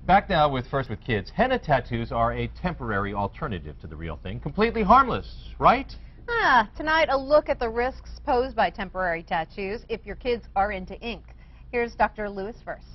Back now with First with Kids. Henna tattoos are a temporary alternative to the real thing, completely harmless, right? Tonight, a look at the risks posed by temporary tattoos if your kids are into ink. Here's Dr. Lewis first.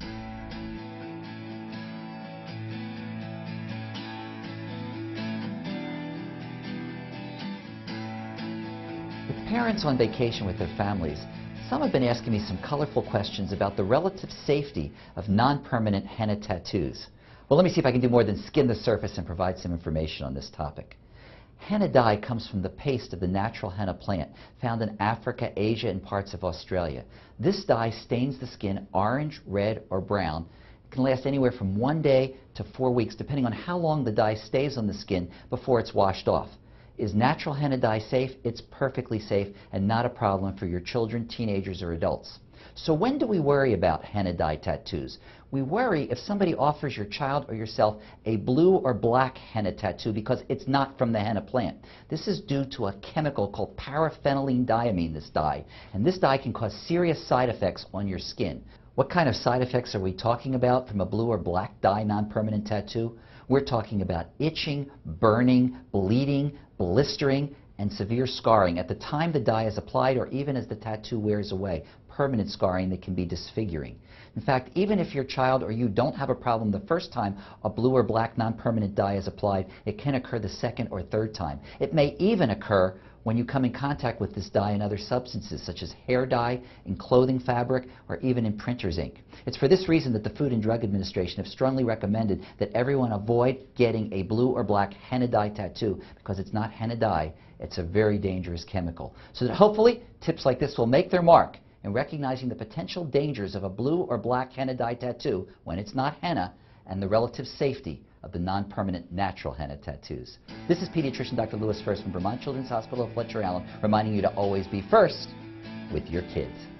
With parents on vacation with their families, some have been asking me some colorful questions about the relative safety of non-permanent henna tattoos. Well, let me see if I can do more than skim the surface and provide some information on this topic. Henna dye comes from the paste of the natural henna plant found in Africa, Asia, and parts of Australia. This dye stains the skin orange, red, or brown. It can last anywhere from 1 day to 4 weeks, depending on how long the dye stays on the skin before it's washed off. Is natural henna dye safe? It's perfectly safe and not a problem for your children, teenagers, or adults. So when do we worry about henna dye tattoos? We worry if somebody offers your child or yourself a blue or black henna tattoo because it's not from the henna plant. This is due to a chemical called paraphenylenediamine, this dye, and this dye can cause serious side effects on your skin. What kind of side effects are we talking about from a blue or black dye non-permanent tattoo? We're talking about itching, burning, bleeding, blistering, and severe scarring at the time the dye is applied or even as the tattoo wears away, permanent scarring that can be disfiguring. In fact, even if your child or you don't have a problem the first time a blue or black non-permanent dye is applied, it can occur the second or third time. It may even occur when you come in contact with this dye in other substances, such as hair dye, in clothing fabric, or even in printer's ink. It's for this reason that the Food and Drug Administration have strongly recommended that everyone avoid getting a blue or black henna dye tattoo because it's not henna dye, it's a very dangerous chemical. So that hopefully tips like this will make their mark in recognizing the potential dangers of a blue or black henna dye tattoo when it's not henna and the relative safety of the non-permanent natural henna tattoos. This is pediatrician Dr. Lewis First from Vermont Children's Hospital of Fletcher Allen, reminding you to always be first with your kids.